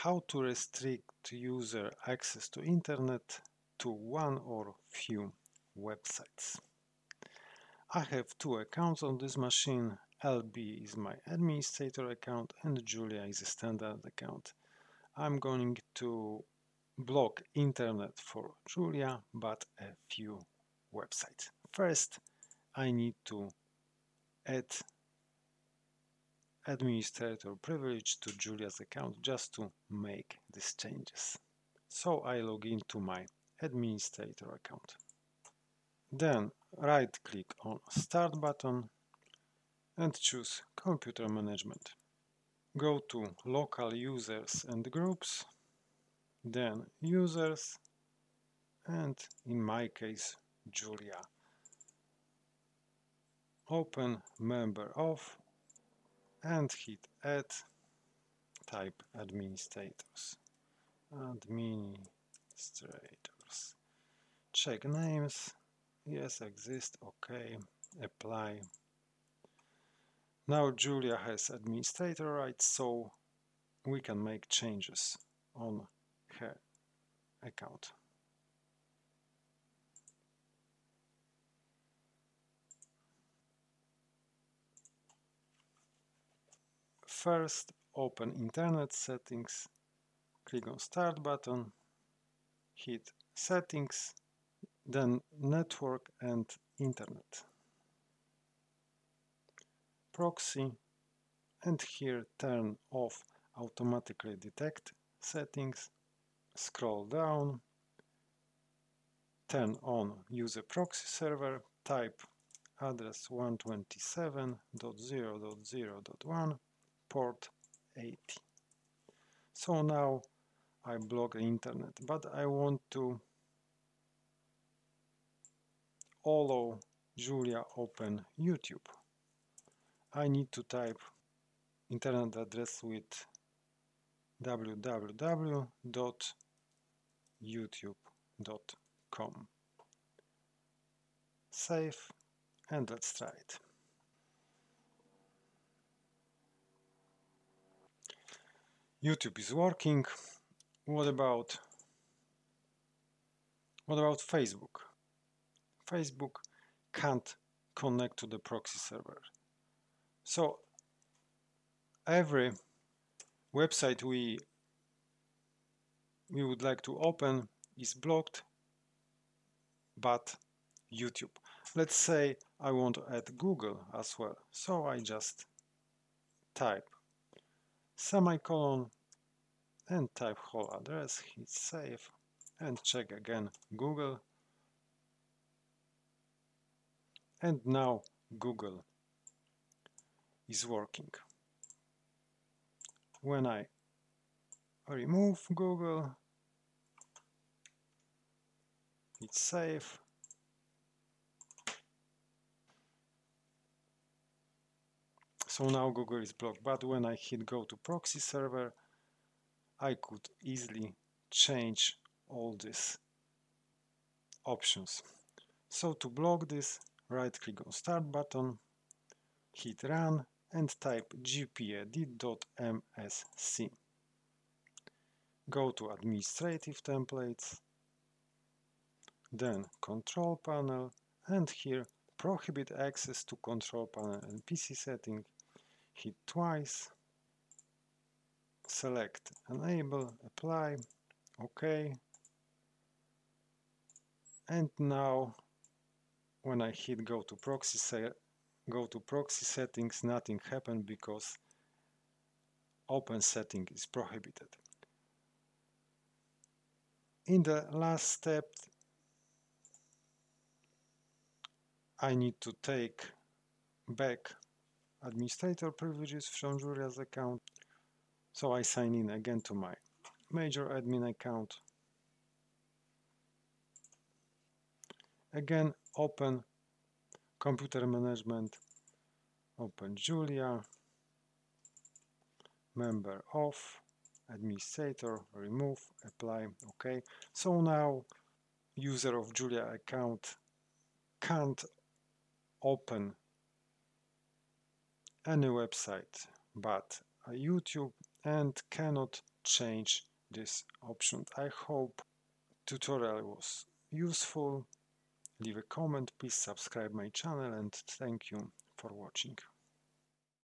How to restrict user access to internet to one or few websites. I have two accounts on this machine. LB is my administrator account and Julia is a standard account. I'm going to block internet for Julia, but a few websites. First, I need to add administrator privilege to Julia's account just to make these changes. So I log into my administrator account. Then right click on Start button and choose Computer Management. Go to Local Users and Groups, then Users, and in my case Julia. Open Member Of and hit Add, type Administrators. Administrators. Check names. Yes, exist. OK. Apply. Now Julia has administrator rights, so we can make changes on her account. First, open Internet Settings, click on Start button, hit Settings, then Network and Internet. Proxy, and here turn off Automatically Detect settings, scroll down, turn on User Proxy Server, type address 127.0.0.1, port 80. So now I block the internet, but I want to allow Julia open YouTube. I need to type internet address with www.youtube.com. Save and let's try it. YouTube is working. What about Facebook? Facebook can't connect to the proxy server. So every website we would like to open is blocked, but YouTube. Let's say I want to add Google as well. So I just type semicolon and type whole address, hit save and check again Google. And now Google is working. When I remove Google, hit save, so now Google is blocked. But when I hit go to proxy server, I could easily change all these options. So to block this, right click on Start button, hit Run and type gpedit.msc. Go to Administrative Templates, then Control Panel, and here Prohibit access to Control Panel and PC setting. Hit twice, select Enable, Apply, OK. And now when I hit go to proxy settings, nothing happened because open setting is prohibited. In the last step, I need to take back administrator privileges from Julia's account. So I sign in again to my major admin account. Again, open Computer Management, open Julia, Member Of, Administrator, remove, apply, OK. So now user of Julia account can't open any website but YouTube and cannot change this option. I hope tutorial was useful. Leave a comment, please subscribe my channel, and thank you for watching.